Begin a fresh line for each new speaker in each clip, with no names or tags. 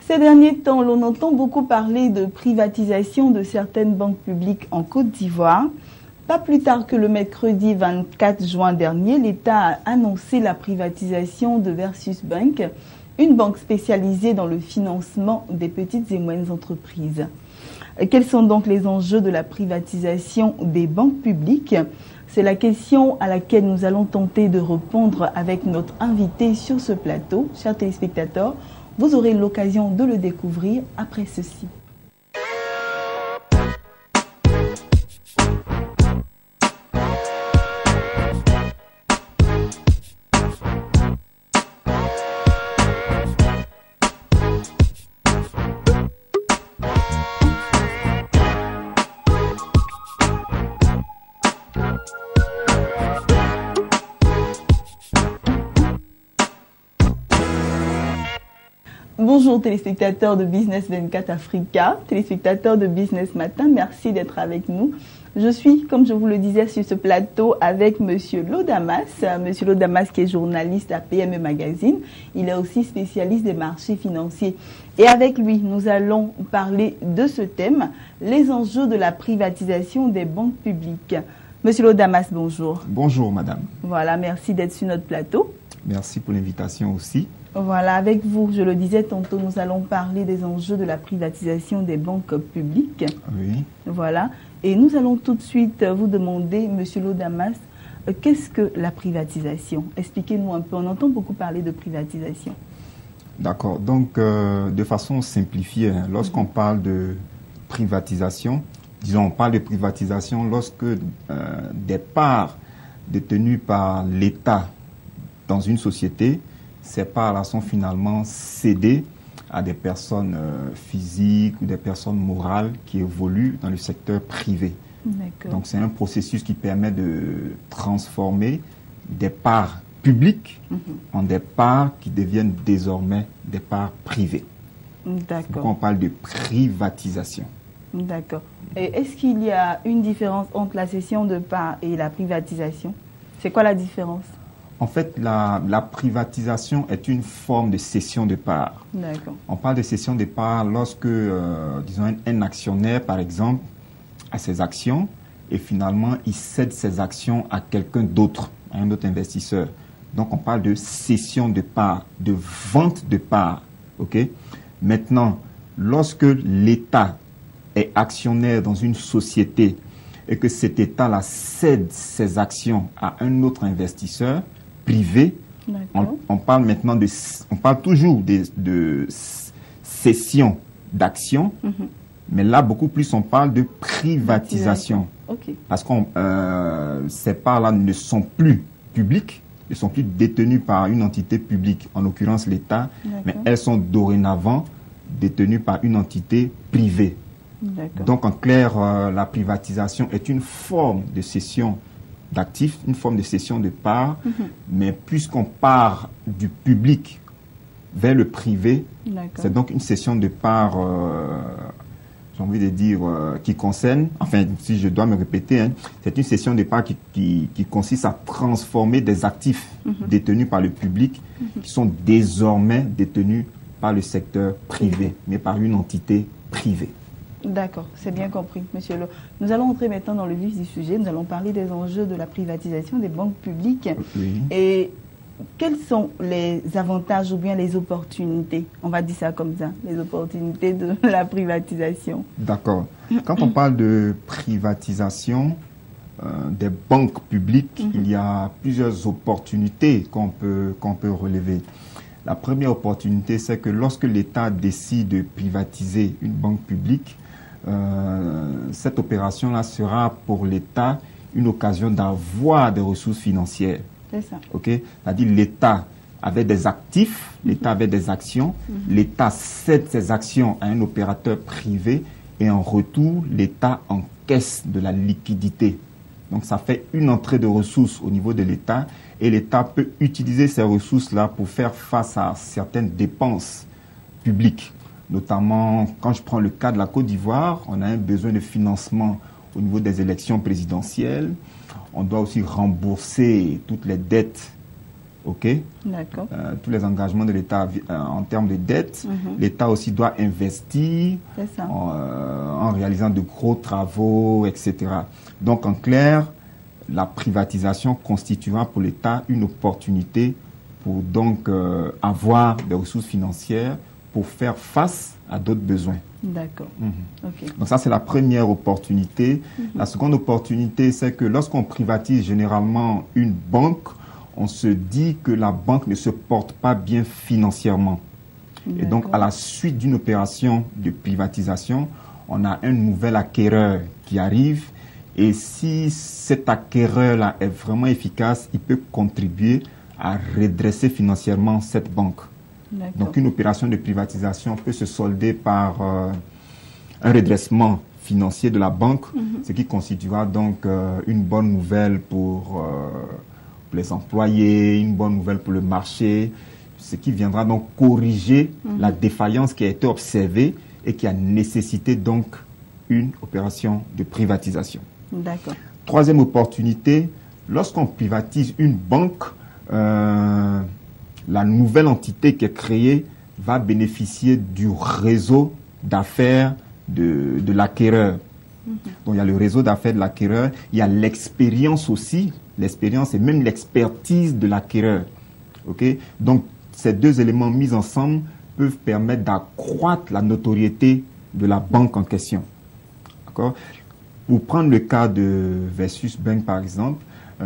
Ces derniers temps, l'on entend beaucoup parler de privatisation de certaines banques publiques en Côte d'Ivoire. Pas plus tard que le mercredi 24 juin dernier, l'État a annoncé la privatisation de Versus Bank, une banque spécialisée dans le financement des petites et moyennes entreprises. Quels sont donc les enjeux de la privatisation des banques publiques? C'est la question à laquelle nous allons tenter de répondre avec notre invité sur ce plateau. Chers téléspectateurs, vous aurez l'occasion de le découvrir après ceci. Bonjour téléspectateurs de Business 24 Africa, téléspectateurs de Business Matin, merci d'être avec nous. Je suis, comme je vous le disais, sur ce plateau avec Monsieur Lodamas. Monsieur Lodamas qui est journaliste à PME Magazine. Il est aussi spécialiste des marchés financiers. Et avec lui, nous allons parler de ce thème, les enjeux de la privatisation des banques publiques. Monsieur Lodamas, bonjour.
Bonjour madame.
Voilà, merci d'être sur notre plateau.
Merci pour l'invitation aussi.
Voilà, avec vous, je le disais tantôt, nous allons parler des enjeux de la privatisation des banques publiques.
Oui.
Voilà, et nous allons tout de suite vous demander, Monsieur Lodamas, qu'est-ce que la privatisation? Expliquez-nous un peu, on entend beaucoup parler de privatisation.
D'accord, donc de façon simplifiée, lorsqu'on parle de privatisation, disons on parle de privatisation lorsque des parts détenues par l'État dans une société, ces parts-là sont finalement cédées à des personnes physiques ou des personnes morales qui évoluent dans le secteur privé. Donc c'est un processus qui permet de transformer des parts publiques en des parts qui deviennent désormais des parts privées.
D'accord.
On parle de privatisation.
D'accord. Et est-ce qu'il y a une différence entre la cession de parts et la privatisation? C'est quoi la différence?
En fait, la privatisation est une forme de cession de parts. On parle de cession de parts lorsque, disons, un actionnaire, par exemple, a ses actions et finalement, il cède ses actions à quelqu'un d'autre, à un autre investisseur. Donc, on parle de cession de parts, de vente de parts. Okay? Maintenant, lorsque l'État est actionnaire dans une société et que cet État-là cède ses actions à un autre investisseur privé, on parle maintenant on parle toujours de cession d'actions, mais là beaucoup plus on parle de privatisation. Parce que ces parts-là ne sont plus publiques, ne sont plus détenues par une entité publique, en l'occurrence l'État, mais elles sont dorénavant détenues par une entité privée. Donc en clair, la privatisation est une forme de cession d'actifs, une forme de cession de parts, mais puisqu'on part du public vers le privé, c'est donc une cession de parts, j'ai envie de dire, qui concerne, enfin, si je dois me répéter, c'est une cession de parts qui consiste à transformer des actifs détenus par le public, qui sont désormais détenus par le secteur privé, mais par une entité privée.
D'accord, c'est bien compris, Monsieur Lo. Nous allons entrer maintenant dans le vif du sujet. Nous allons parler des enjeux de la privatisation des banques publiques. Et quels sont les avantages ou bien les opportunités, on va dire ça comme ça, les opportunités de la privatisation? D'accord.
Quand on parle de privatisation des banques publiques, il y a plusieurs opportunités qu'on peut relever. La première opportunité, c'est que lorsque l'État décide de privatiser une banque publique, cette opération-là sera pour l'État une occasion d'avoir des ressources financières.
C'est ça.
C'est-à-dire l'État avait des actifs, l'État avait des actions, l'État cède ses actions à un opérateur privé et en retour, l'État encaisse de la liquidité. Donc ça fait une entrée de ressources au niveau de l'État et l'État peut utiliser ces ressources-là pour faire face à certaines dépenses publiques. Notamment, quand je prends le cas de la Côte d'Ivoire, on a un besoin de financement au niveau des élections présidentielles. On doit aussi rembourser toutes les dettes OK? Tous les engagements de l'État en termes de dette. L'État aussi doit investir en réalisant de gros travaux, etc. Donc, en clair, la privatisation constituera pour l'État une opportunité pour donc avoir des ressources financières pour faire face à d'autres besoins.
D'accord.
Donc ça, c'est la première opportunité. La seconde opportunité, c'est que lorsqu'on privatise généralement une banque, on se dit que la banque ne se porte pas bien financièrement. Et donc, à la suite d'une opération de privatisation, on a un nouvel acquéreur qui arrive. Et si cet acquéreur-là est vraiment efficace, il peut contribuer à redresser financièrement cette banque. Donc, une opération de privatisation peut se solder par un redressement financier de la banque, ce qui constituera donc une bonne nouvelle pour les employés, une bonne nouvelle pour le marché, ce qui viendra donc corriger la défaillance qui a été observée et qui a nécessité donc une opération de privatisation.
D'accord.
Troisième opportunité, lorsqu'on privatise une banque, la nouvelle entité qui est créée va bénéficier du réseau d'affaires de l'acquéreur. Donc il y a le réseau d'affaires de l'acquéreur, il y a l'expérience aussi, l'expérience et même l'expertise de l'acquéreur. Okay? Donc ces deux éléments mis ensemble peuvent permettre d'accroître la notoriété de la banque en question. D'accord? Pour prendre le cas de Versus Bank par exemple,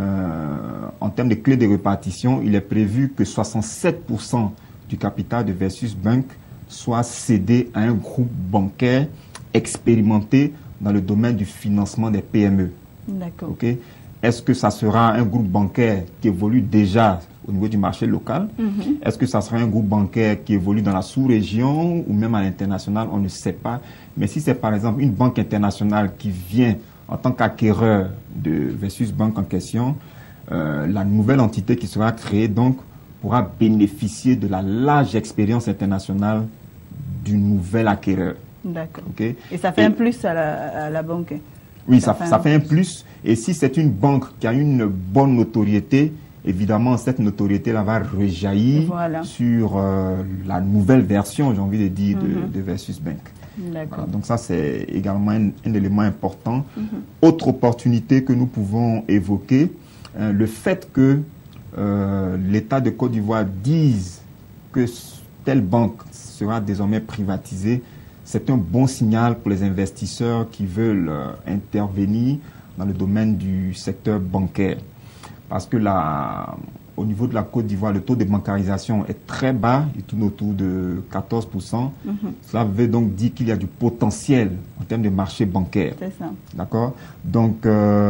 en termes de clés de répartition, il est prévu que 67% du capital de Versus Bank soit cédé à un groupe bancaire expérimenté dans le domaine du financement des PME.
D'accord.
Okay? Est-ce que ça sera un groupe bancaire qui évolue déjà au niveau du marché local? Est-ce que ça sera un groupe bancaire qui évolue dans la sous-région ou même à l'international? On ne sait pas. Mais si c'est par exemple une banque internationale qui vient en tant qu'acquéreur de Versus Bank en question, la nouvelle entité qui sera créée donc pourra bénéficier de la large expérience internationale du nouvel acquéreur.
D'accord.
Okay?
Et ça fait un plus à la banque?
Oui, ça fait un plus. Et si c'est une banque qui a une bonne notoriété, évidemment, cette notoriété-là va rejaillir sur la nouvelle version, j'ai envie de dire, de Versus Bank. Voilà, donc ça, c'est également un élément important. Autre opportunité que nous pouvons évoquer, le fait que l'État de Côte d'Ivoire dise que telle banque sera désormais privatisée, c'est un bon signal pour les investisseurs qui veulent intervenir dans le domaine du secteur bancaire. Parce que au niveau de la Côte d'Ivoire, le taux de bancarisation est très bas, il tourne autour de 14%. Cela veut donc dire qu'il y a du potentiel en termes de marché bancaire.
C'est ça.
D'accord? Donc,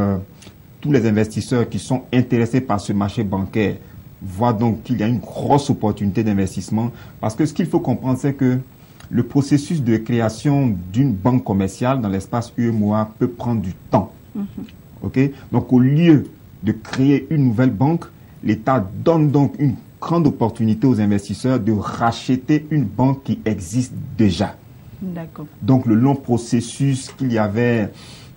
tous les investisseurs qui sont intéressés par ce marché bancaire voient donc qu'il y a une grosse opportunité d'investissement. Parce que ce qu'il faut comprendre, c'est que le processus de création d'une banque commerciale dans l'espace UEMOA peut prendre du temps. Okay? Donc, au lieu de créer une nouvelle banque, l'État donne donc une grande opportunité aux investisseurs de racheter une banque qui existe déjà.
D'accord.
Donc, le long processus qu'il y avait,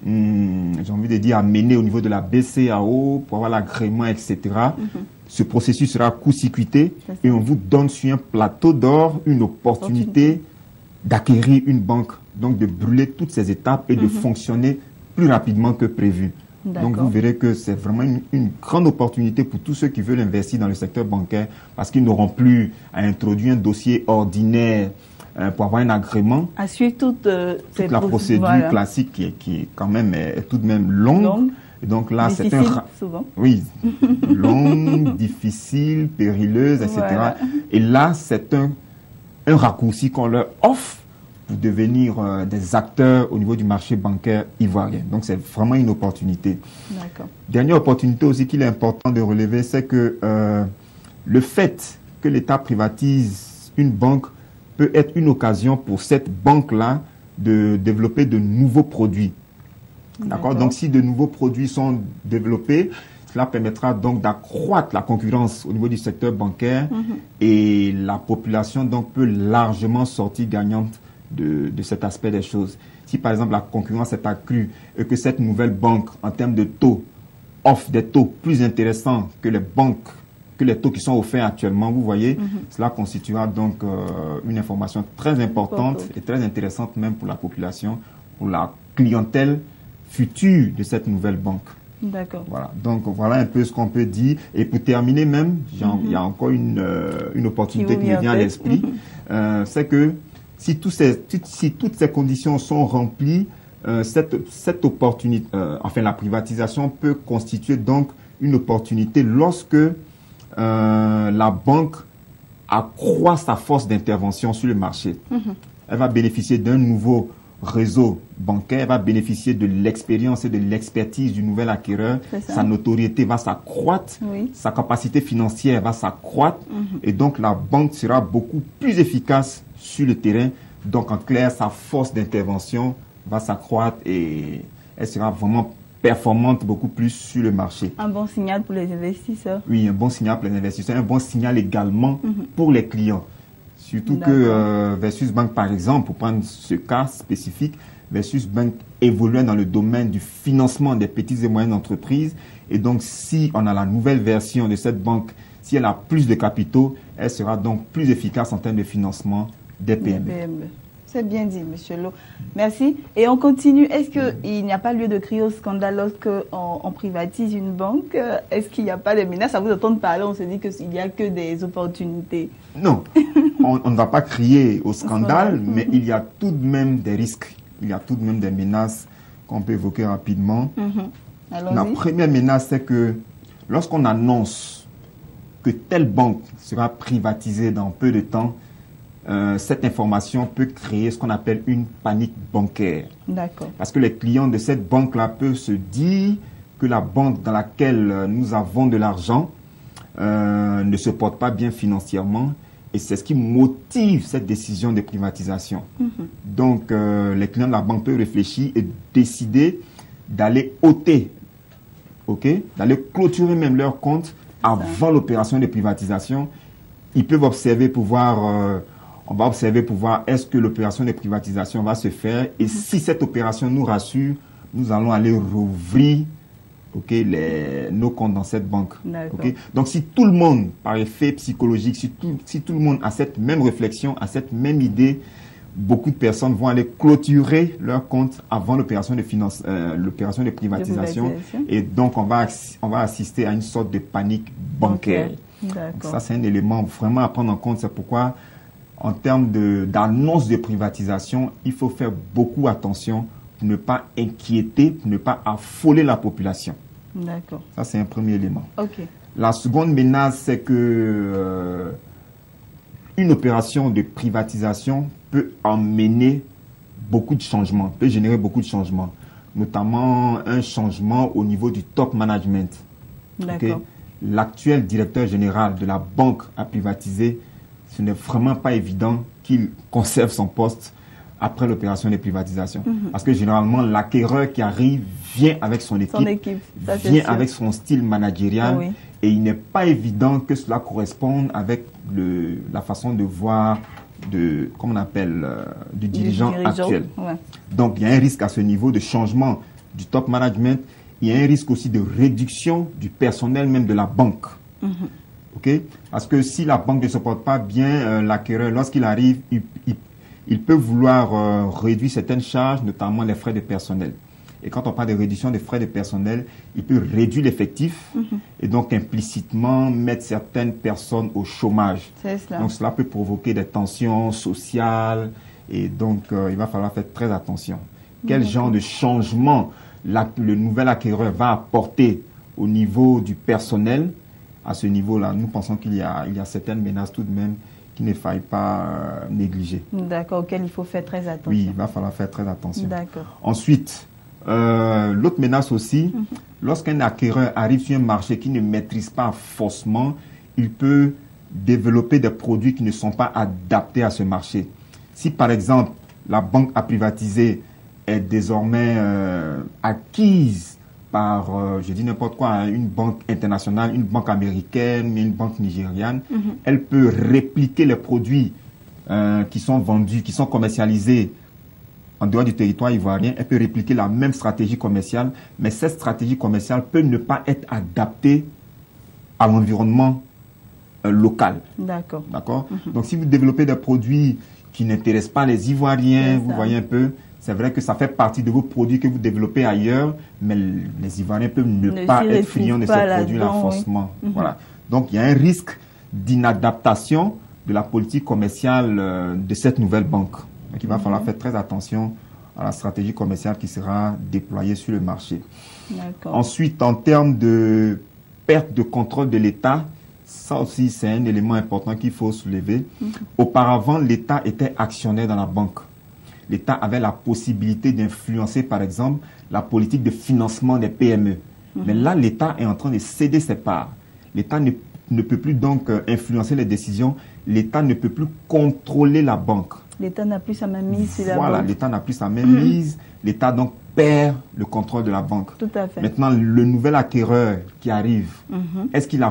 j'ai envie de dire, à mener au niveau de la BCAO pour avoir l'agrément, etc., ce processus sera court-circuité et on vous donne sur un plateau d'or une opportunité d'acquérir une banque, donc de brûler toutes ces étapes et de fonctionner plus rapidement que prévu. Donc vous verrez que c'est vraiment une grande opportunité pour tous ceux qui veulent investir dans le secteur bancaire parce qu'ils n'auront plus à introduire un dossier ordinaire pour avoir un agrément.
À suivre toute
la procédure classique qui est quand même tout de même longue. Et donc là, c'est
souvent.
Oui, longue, difficile, périleuse, etc. Et là, c'est un raccourci qu'on leur offre pour devenir des acteurs au niveau du marché bancaire ivoirien. Donc, c'est vraiment une opportunité.
D'accord.
Dernière opportunité aussi qu'il est important de relever, c'est que le fait que l'État privatise une banque peut être une occasion pour cette banque-là de développer de nouveaux produits. D'accord? Donc, si de nouveaux produits sont développés, cela permettra donc d'accroître la concurrence au niveau du secteur bancaire et la population donc peut largement sortir gagnante de cet aspect des choses. Si par exemple la concurrence est accrue et que cette nouvelle banque en termes de taux offre des taux plus intéressants que que les taux qui sont offerts actuellement, vous voyez, cela constituera donc une information très importante et très intéressante même pour la population, pour la clientèle future de cette nouvelle banque.
D'accord.
Voilà. Donc, voilà un peu ce qu'on peut dire. Et pour terminer même, il y a encore une opportunité qui me vient à l'esprit. C'est que si toutes ces conditions sont remplies, cette opportunité, enfin la privatisation peut constituer donc une opportunité lorsque la banque accroît sa force d'intervention sur le marché. Elle va bénéficier d'un nouveau réseau bancaire, va bénéficier de l'expérience et de l'expertise du nouvel acquéreur. Sa notoriété va s'accroître, sa capacité financière va s'accroître et donc la banque sera beaucoup plus efficace sur le terrain. Donc en clair, sa force d'intervention va s'accroître et elle sera vraiment performante beaucoup plus sur le marché.
Un bon signal pour les investisseurs.
Oui, un bon signal pour les investisseurs, un bon signal également pour les clients. Surtout que Versus Bank, par exemple, pour prendre ce cas spécifique, Versus Bank évoluait dans le domaine du financement des petites et moyennes entreprises. Et donc, si on a la nouvelle version de cette banque, si elle a plus de capitaux, elle sera donc plus efficace en termes de financement des PME.
C'est bien dit, M. Lo. Merci. Et on continue. Est-ce qu'il n'y a pas lieu de crier au scandale lorsqu'on privatise une banque? Est-ce qu'il n'y a pas de menaces? À vous entendre parler, on se dit qu'il n'y a que des opportunités.
Non, on ne va pas crier au scandale, mais il y a tout de même des risques. Il y a tout de même des menaces qu'on peut évoquer rapidement. La première menace, c'est que lorsqu'on annonce que telle banque sera privatisée dans peu de temps, cette information peut créer ce qu'on appelle une panique bancaire.
D'accord.
Parce que les clients de cette banque-là peuvent se dire que la banque dans laquelle nous avons de l'argent ne se porte pas bien financièrement et c'est ce qui motive cette décision de privatisation. Donc, les clients de la banque peuvent réfléchir et décider d'aller ôter, d'aller clôturer même leur compte avant l'opération de privatisation. Ils peuvent observer pour voir... on va observer pour voir est-ce que l'opération de privatisation va se faire et si cette opération nous rassure, nous allons aller rouvrir nos comptes dans cette banque. Donc si tout le monde, par effet psychologique, si tout le monde a cette même réflexion, a cette même idée, beaucoup de personnes vont aller clôturer leur compte avant l'opération de privatisation et donc on va assister à une sorte de panique bancaire. Donc ça c'est un élément vraiment à prendre en compte, c'est pourquoi en termes d'annonce de privatisation, il faut faire beaucoup attention pour ne pas inquiéter, pour ne pas affoler la population.
D'accord.
Ça, c'est un premier élément. La seconde menace, c'est que une opération de privatisation peut emmener beaucoup de changements, peut générer beaucoup de changements, notamment un changement au niveau du top management. L'actuel directeur général de la banque à privatiser, ce n'est vraiment pas évident qu'il conserve son poste après l'opération de privatisation. Parce que généralement, l'acquéreur qui arrive vient avec son équipe vient avec son style managérial et il n'est pas évident que cela corresponde avec la façon de voir comment on appelle, du dirigeant actuel. Donc, il y a un risque à ce niveau de changement du top management. Il y a un risque aussi de réduction du personnel même de la banque. Parce que si la banque ne se porte pas bien, l'acquéreur, lorsqu'il arrive, il peut vouloir réduire certaines charges, notamment les frais de personnel. Et quand on parle de réduction des frais de personnel, il peut réduire l'effectif et donc implicitement mettre certaines personnes au chômage. Donc cela peut provoquer des tensions sociales et donc il va falloir faire très attention. Quel genre de changement le nouvel acquéreur va apporter au niveau du personnel? À ce niveau-là, nous pensons qu'il y a certaines menaces tout de même qu'il ne faille pas négliger.
D'accord, auquel il faut faire très attention.
Oui, il va falloir faire très attention.
D'accord.
Ensuite, l'autre menace aussi, lorsqu'un acquéreur arrive sur un marché qui ne maîtrise pas forcément, il peut développer des produits qui ne sont pas adaptés à ce marché. Si par exemple, la banque à privatiser est désormais acquise par, je dis n'importe quoi, une banque internationale, une banque américaine, une banque nigériane, elle peut répliquer les produits qui sont vendus, qui sont commercialisés en dehors du territoire ivoirien. Elle peut répliquer la même stratégie commerciale, mais cette stratégie commerciale peut ne pas être adaptée à l'environnement locales.
D'accord.
D'accord. Donc, si vous développez des produits qui n'intéressent pas les Ivoiriens, vous voyez un peu, c'est vrai que ça fait partie de vos produits que vous développez ailleurs, mais les Ivoiriens peuvent ne pas être friands de ces produits-là forcément. Voilà. Donc, il y a un risque d'inadaptation de la politique commerciale de cette nouvelle banque. Donc, il va falloir faire très attention à la stratégie commerciale qui sera déployée sur le marché. Ensuite, en termes de perte de contrôle de l'État, ça aussi, c'est un élément important qu'il faut soulever. Auparavant, l'État était actionnaire dans la banque. L'État avait la possibilité d'influencer, par exemple, la politique de financement des PME. Mais là, l'État est en train de céder ses parts. L'État ne peut plus donc influencer les décisions. L'État ne peut plus contrôler la banque.
L'État n'a plus sa main mise sur la banque.
Voilà, l'État n'a plus sa main mise. L'État donc perd le contrôle de la banque.
Tout à fait.
Maintenant, le nouvel acquéreur qui arrive, est-ce qu'il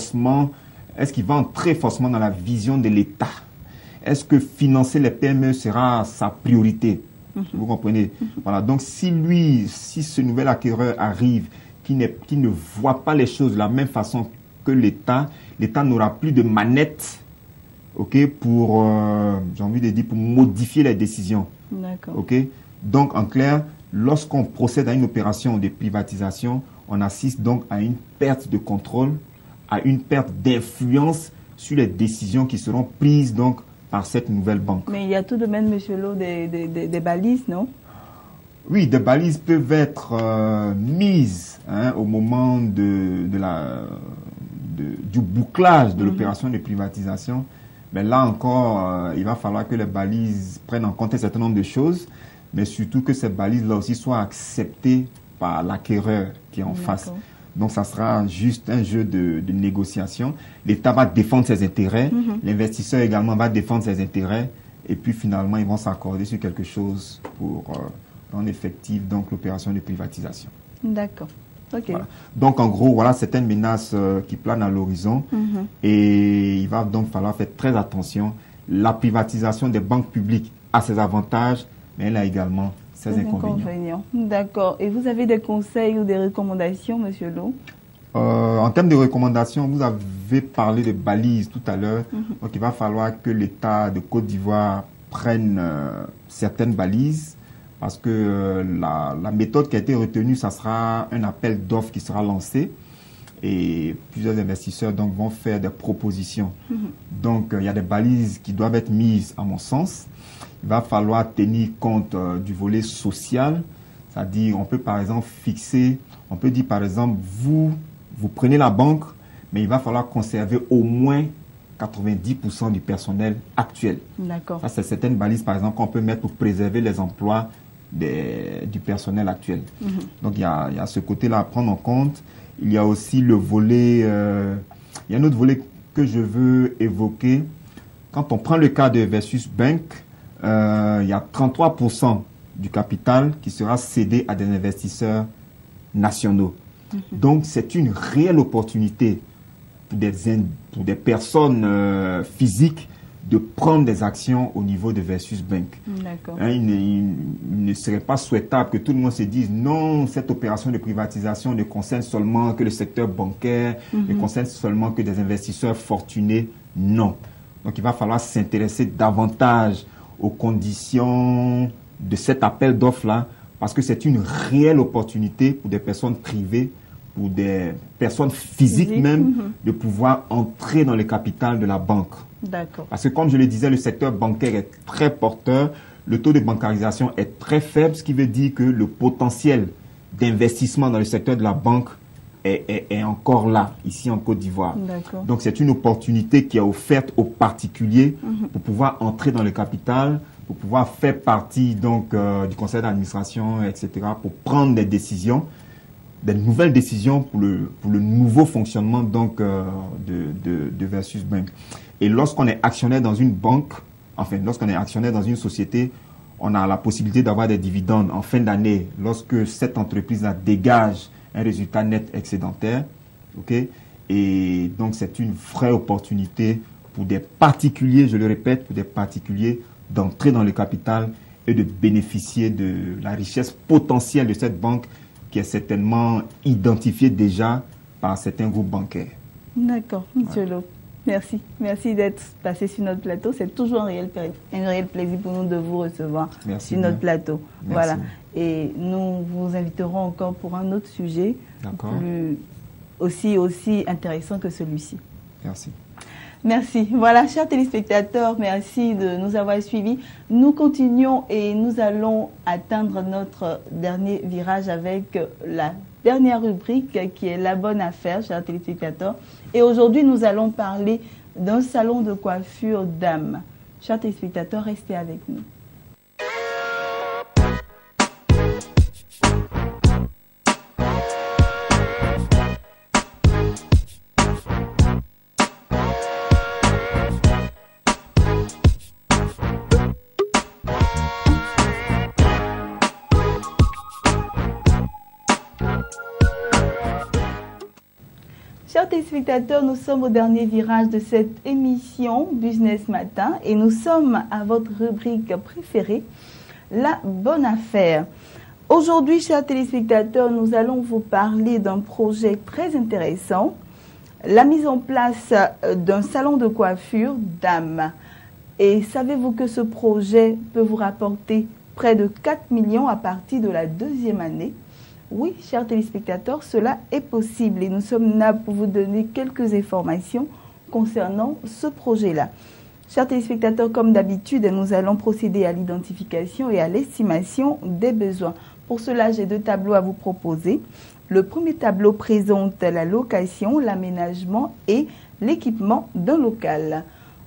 va entrer forcément dans la vision de l'État? Est-ce que financer les PME sera sa priorité? Vous comprenez? Voilà, donc si ce nouvel acquéreur arrive, qui ne voit pas les choses de la même façon que l'État n'aura plus de manette, pour, j'ai envie de dire, pour modifier les décisions.
D'accord.
Donc, en clair, lorsqu'on procède à une opération de privatisation, on assiste donc à une perte de contrôle, à une perte d'influence sur les décisions qui seront prises donc par cette nouvelle banque.
Mais il y a tout de même, M. Lo, des balises, non?
Oui, des balises peuvent être mises au moment du bouclage de l'opération de privatisation. Mais là encore, il va falloir que les balises prennent en compte un certain nombre de choses, mais surtout que ces balises-là aussi soient acceptées par l'acquéreur qui est en face. Donc, ça sera juste un jeu de négociation. L'État va défendre ses intérêts, l'investisseur également va défendre ses intérêts, et puis finalement, ils vont s'accorder sur quelque chose pour rendre effective donc l'opération de privatisation.
D'accord.
Voilà. Donc, en gros, voilà certaines menaces qui planent à l'horizon, et il va donc falloir faire très attention. La privatisation des banques publiques a ses avantages, mais elle a également ses inconvénients.
D'accord. Et vous avez des conseils ou des recommandations, M. Lo?
En termes de recommandations, vous avez parlé de balises tout à l'heure. Donc, il va falloir que l'État de Côte d'Ivoire prenne certaines balises, parce que la méthode qui a été retenue, ça sera un appel d'offres qui sera lancé, et plusieurs investisseurs donc vont faire des propositions. Donc, il y a des balises qui doivent être mises, à mon sens. Il va falloir tenir compte du volet social, c'est-à-dire on peut par exemple on peut dire par exemple, vous prenez la banque, mais il va falloir conserver au moins 90% du personnel actuel.
D'accord.
Ça, c'est certaines balises par exemple qu'on peut mettre pour préserver les emplois du personnel actuel. Donc il y a ce côté-là à prendre en compte. Il y a aussi le volet, il y a un autre volet que je veux évoquer. Quand on prend le cas de Versus Bank, il y a 33% du capital qui sera cédé à des investisseurs nationaux. Donc, c'est une réelle opportunité pour des personnes physiques de prendre des actions au niveau de Versus Bank. Il ne serait pas souhaitable que tout le monde se dise non, cette opération de privatisation ne concerne seulement que le secteur bancaire, ne concerne seulement que des investisseurs fortunés. Non. Donc, il va falloir s'intéresser davantage aux conditions de cet appel d'offres-là, parce que c'est une réelle opportunité pour des personnes privées, pour des personnes physiques même, de pouvoir entrer dans le capital de la banque.
D'accord.
Parce que, comme je le disais, le secteur bancaire est très porteur, le taux de bancarisation est très faible, ce qui veut dire que le potentiel d'investissement dans le secteur de la banque est encore là, ici en Côte d'Ivoire. Donc, c'est une opportunité qui est offerte aux particuliers pour pouvoir entrer dans le capital, pour pouvoir faire partie donc, du conseil d'administration, etc., pour prendre des décisions, des nouvelles décisions pour le nouveau fonctionnement donc, de Versus Bank. Et lorsqu'on est actionnaire dans une banque, enfin, lorsqu'on est actionnaire dans une société, on a la possibilité d'avoir des dividendes en fin d'année lorsque cette entreprise-là dégage un résultat net excédentaire. Et donc, c'est une vraie opportunité pour des particuliers, je le répète, pour des particuliers d'entrer dans le capital et de bénéficier de la richesse potentielle de cette banque qui est certainement identifiée déjà par certains groupes bancaires.
D'accord, M. Lo. Merci. Merci d'être passé sur notre plateau. C'est toujours un réel plaisir pour nous de vous recevoir sur notre plateau.
Merci.
Voilà. Et nous vous inviterons encore pour un autre sujet aussi intéressant que celui-ci.
Merci.
Merci. Voilà, chers téléspectateurs, merci de nous avoir suivis. Nous continuons et nous allons atteindre notre dernier virage avec la dernière rubrique qui est la bonne affaire, chers téléspectateurs. Et aujourd'hui, nous allons parler d'un salon de coiffure dames. Chers téléspectateurs, restez avec nous. Chers téléspectateurs, nous sommes au dernier virage de cette émission Business Matin et nous sommes à votre rubrique préférée, la bonne affaire. Aujourd'hui, chers téléspectateurs, nous allons vous parler d'un projet très intéressant, la mise en place d'un salon de coiffure dames. Et savez-vous que ce projet peut vous rapporter près de 4 millions à partir de la deuxième année? Oui, chers téléspectateurs, cela est possible et nous sommes là pour vous donner quelques informations concernant ce projet-là. Chers téléspectateurs, comme d'habitude, nous allons procéder à l'identification et à l'estimation des besoins. Pour cela, j'ai 2 tableaux à vous proposer. Le premier tableau présente la location, l'aménagement et l'équipement d'un local.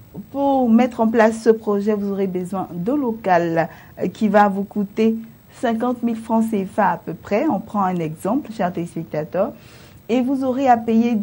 Pour mettre en place ce projet, vous aurez besoin d'un local qui va vous coûter 50 000 francs CFA à peu près. On prend un exemple, chers téléspectateurs. Et vous aurez à payer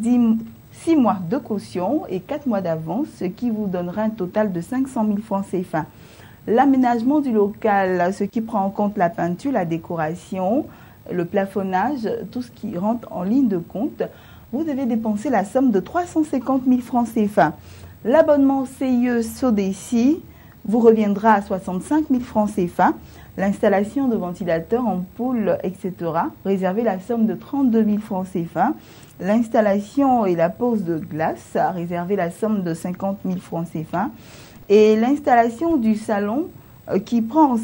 6 mois de caution et 4 mois d'avance, ce qui vous donnera un total de 500 000 francs CFA. L'aménagement du local, ce qui prend en compte la peinture, la décoration, le plafonnage, tout ce qui rentre en ligne de compte, vous devez dépenser la somme de 350 000 francs CFA. L'abonnement CIE SODECI vous reviendra à 65 000 francs CFA. L'installation de ventilateurs, ampoules, etc. réservez la somme de 32 000 francs CFA. L'installation et la pose de glace, réservez la somme de 50 000 francs CFA. Et l'installation du salon qui prend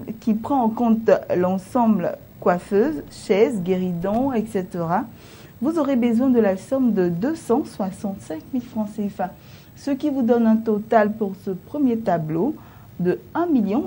en compte l'ensemble coiffeuse, chaises, guéridons, etc. Vous aurez besoin de la somme de 265 000 francs CFA. Ce qui vous donne un total pour ce premier tableau de 1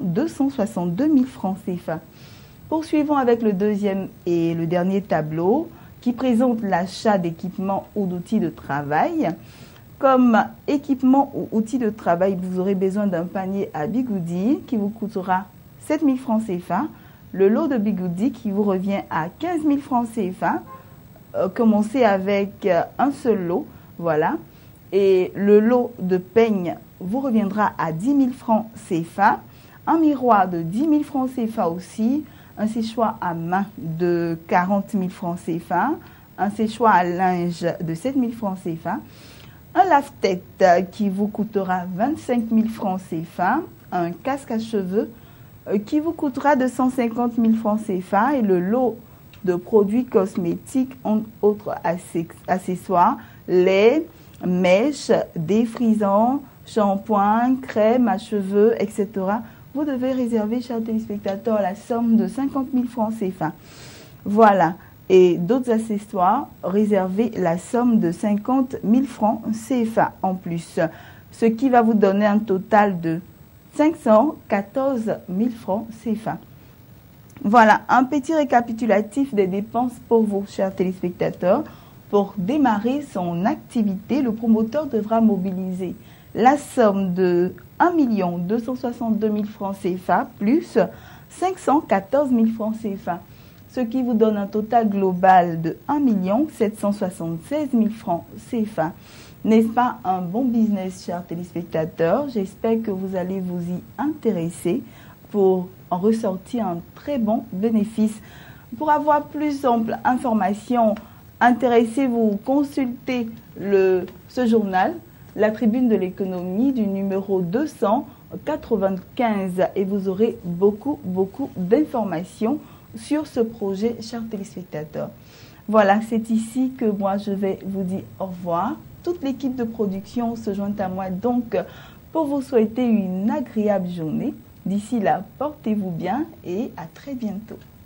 262 000 francs CFA. Poursuivons avec le deuxième et le dernier tableau qui présente l'achat d'équipements ou d'outils de travail. Comme équipement ou outils de travail, vous aurez besoin d'un panier à bigoudi qui vous coûtera 7 000 francs CFA. Le lot de bigoudi qui vous revient à 15 000 francs CFA. Commencez avec un seul lot, voilà. Et le lot de peignes vous reviendra à 10 000 francs CFA. Un miroir de 10 000 francs CFA aussi. Un séchoir à main de 40 000 francs CFA. Un séchoir à linge de 7 000 francs CFA. Un lave-tête qui vous coûtera 25 000 francs CFA. Un casque à cheveux qui vous coûtera 250 000 francs CFA. Et le lot de produits cosmétiques, entre autres accessoires, lait, mèches, défrisants, shampoing, crème à cheveux, etc. Vous devez réserver, chers téléspectateurs, la somme de 50 000 francs CFA. Voilà. Et d'autres accessoires, réservez la somme de 50 000 francs CFA en plus. Ce qui va vous donner un total de 514 000 francs CFA. Voilà, un petit récapitulatif des dépenses pour vous, chers téléspectateurs. Pour démarrer son activité, le promoteur devra mobiliser la somme de 1 262 000 francs CFA plus 514 000 francs CFA, ce qui vous donne un total global de 1 776 000 francs CFA. N'est-ce pas un bon business, chers téléspectateurs? J'espère que vous allez vous y intéresser pour en ressortir un très bon bénéfice. Pour avoir plus d'ample information, intéressez-vous, consultez ce journal, La Tribune de l'économie, du numéro 295, et vous aurez beaucoup d'informations sur ce projet, chers téléspectateurs. Voilà, c'est ici que moi je vais vous dire au revoir toute l'équipe de production se joint à moi donc pour vous souhaiter une agréable journée. D'ici là, portez-vous bien et à très bientôt.